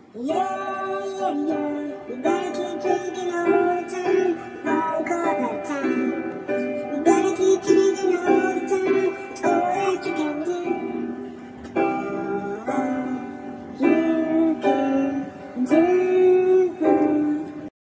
Yeah, yeah, yeah. You gotta keep drinking all the time.